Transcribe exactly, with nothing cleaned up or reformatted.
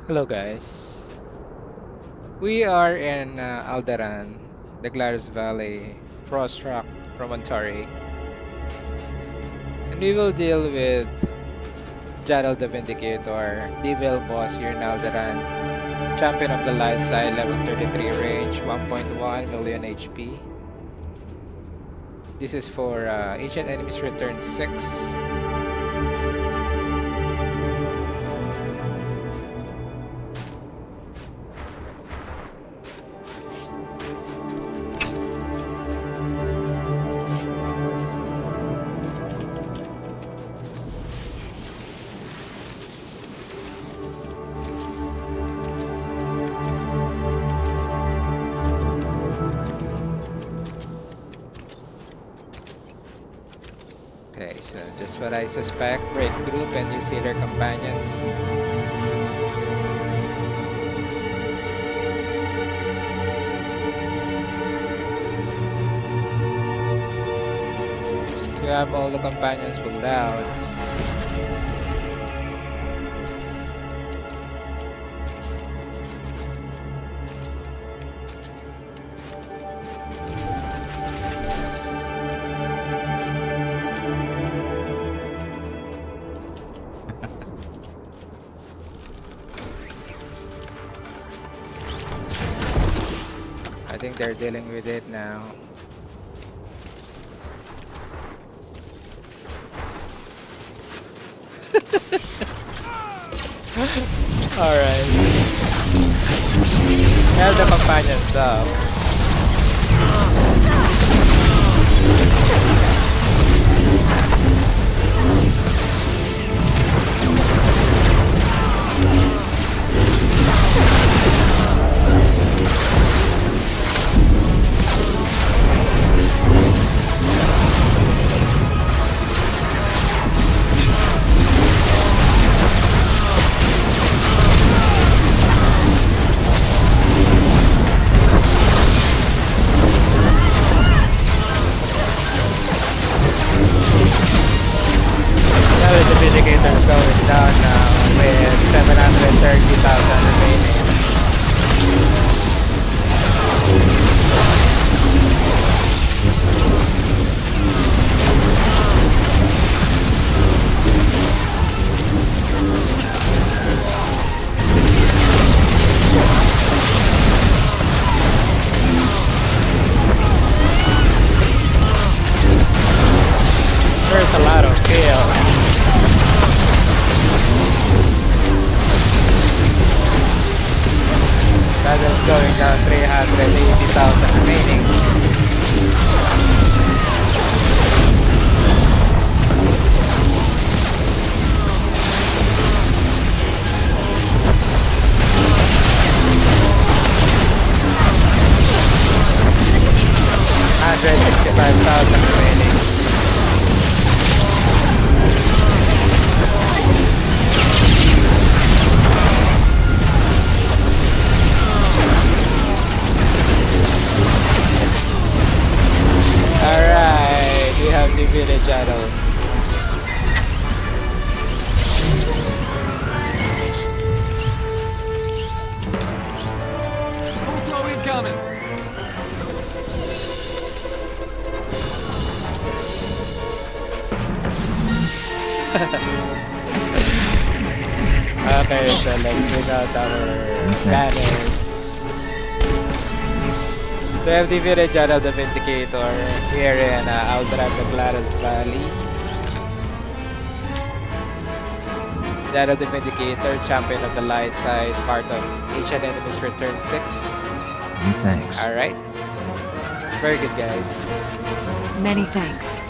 Hello guys. We are in uh, Alderaan, the Gladys Valley, Frost Rock, promontory, and we will deal with Jaadel the Vindicator, D V L boss here in Alderaan, champion of the light side, level thirty-three range, one point one million H P. This is for uh, Ancient Enemies Return six. Okay, so just what I suspect, break group and you see their companions. So you have all the companions pulled out. I think they're dealing with it now. Alright. Now the companions up. The Vindicator is going down now with seven hundred thirty thousand remaining. There's a lot of kills. That is going down three hundred eighty thousand remaining. one hundred sixty-five thousand remaining. Alright, we have defeated Jaadel. Auto incoming! Okay, so let's bring out our banners. So we have defeated Jaadel the Vindicator here in uh, Alderaan, the Gladys Valley. Jaadel the Vindicator, champion of the light side, part of Ancient Enemies Return six. Many thanks. Alright. Very good, guys. Many thanks.